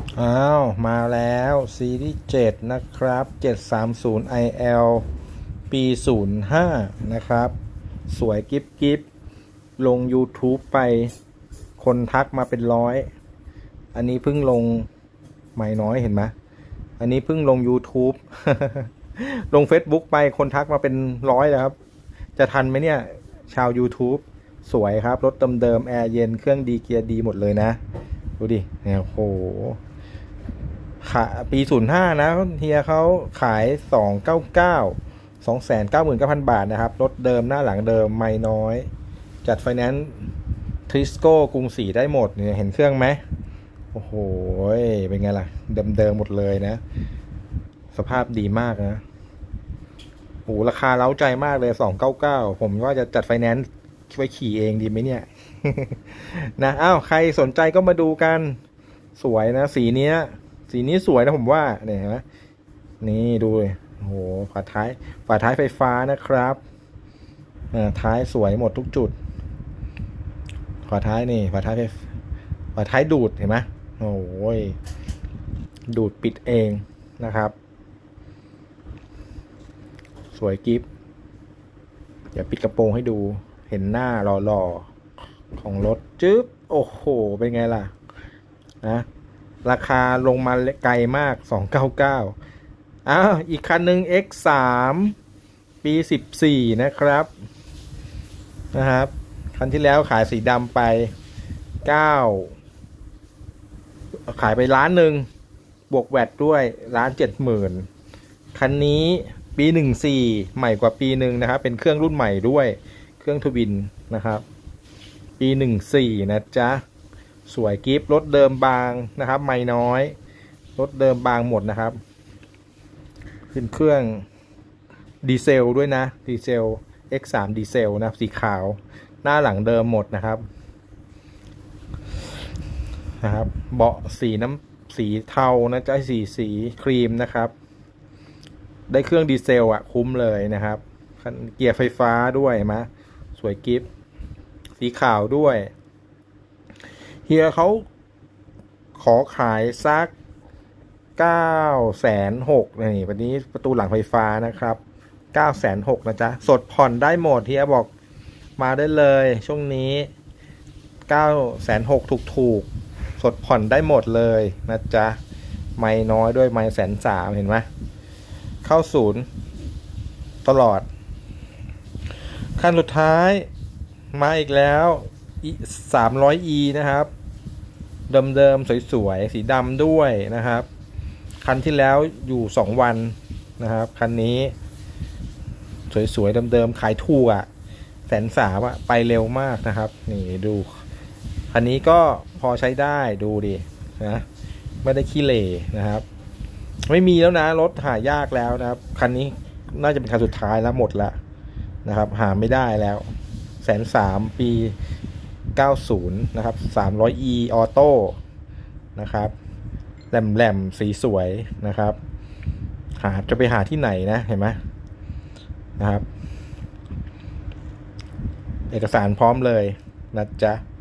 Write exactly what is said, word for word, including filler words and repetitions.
อ้าวมาแล้วซีรีส์เจ็ดนะครับเจ็ดสามศูนย์ ไอ แอล ปีศูนย์ห้านะครับสวยกิ๊บกิ๊บลง YouTube ไปคนทักมาเป็นร้อยอันนี้เพิ่งลงไม่น้อยเห็นไหมอันนี้เพิ่งลง YouTube ลง Facebook ไปคนทักมาเป็นร้อยแล้วครับจะทันไหมเนี่ยชาว YouTube สวยครับรถเดิมๆแอร์เย็นเครื่องดีเกียร์ดีหมดเลยนะดูดิเนี่ยโหขาปีศูนย์ห้านะเฮียเขาขายสองเก้าเก้า สองแสนเก้าหมื่นเก้าพันบาทนะครับรถเดิมหน้าหลังเดิมไม่น้อยจัดไฟแนนซ์ทริสโก้กรุงศรีได้หมดเนี่ยเห็นเครื่องไหมโอ้โหเป็นไงล่ะเดิมๆหมดเลยนะสภาพดีมากนะโอ้ราคาเล้าใจมากเลยสองเก้าเก้าผมว่าจะจัดไฟแนนซ์ไว้ขี่เองดีไหมเนี่ย นะอ้าวใครสนใจก็มาดูกันสวยนะสีเนี้ยสีนี้สวยนะผมว่าเนี่ยเห็นไหมนี่ดูเลยโอ้โหฝาท้ายฝาท้ายไฟฟ้านะครับอ่าท้ายสวยหมดทุกจุดฝาท้ายนี่ฝาท้ายฝาท้ายดูดเห็นไหมโอ้ยดูดปิดเองนะครับสวยกิ๊บเดี๋ยวปิดกระโปรงให้ดูเห็นหน้าหล่อๆของรถจึ๊บโอ้โหเป็นไงล่ะนะราคาลงมาไกลมากสองเก้าเก้าอ้าวอีกคันหนึ่ง เอ็กซ์ สาม ปีสิบสี่นะครับนะครับคันที่แล้วขายสีดำไปเก้าขายไปล้านหนึ่งบวกแวตด้วยล้านเจ็ดหมื่นคันนี้ปีหนึ่งสี่ใหม่กว่าปีหนึ่งนะครับเป็นเครื่องรุ่นใหม่ด้วยเครื่องทวินนะครับปีหนึ่งสี่นะจ๊ะสวยกิฟต์รถเดิมบางนะครับไม่น้อยรถเดิมบางหมดนะครับขึ้นเครื่องดีเซลด้วยนะดีเซล เอ็กซ์ สาม ดีเซลนะสีขาวหน้าหลังเดิมหมดนะครับนะครับเบาะสีน้ำสีเทานะจ๊ะสีสีครีมนะครับได้เครื่องดีเซลอ่ะคุ้มเลยนะครับเกียร์ไฟฟ้าด้วยมะสวยกิฟต์สีขาวด้วยเฮียเขาขอขายซักเก้าแสนหกนี่วันนี้ประตูหลังไฟฟ้านะครับเก้าแสนหกนะจ๊ะสดผ่อนได้หมดเฮียบอกมาได้เลยช่วงนี้เก้าแสนหกถูกถูกสดผ่อนได้หมดเลยนะจ๊ะไม่น้อยด้วยไม่แสนสามเห็นไหมเข้าศูนย์ตลอดคันสุดท้ายมาอีกแล้วสามร้อยอีนะครับเดิมๆสวยๆสีดำด้วยนะครับคันที่แล้วอยู่สองวันนะครับคันนี้สวยๆเดิมๆขายถูกอ่ะแสนสามอ่ะไปเร็วมากนะครับนี่ดูคันนี้ก็พอใช้ได้ดูดินะไม่ได้ขี้เหร่นะครับไม่มีแล้วนะรถหายากแล้วนะครับคันนี้น่าจะเป็นคันสุดท้ายแล้วหมดละนะครับหาไม่ได้แล้วแสนสามปีเก้าสิบนะครับสามร้อยอีออโต้นะครับแหลมๆสีสวยนะครับหาจะไปหาที่ไหนนะเห็นไหมนะครับเอกสารพร้อมเลยนะจ๊ะ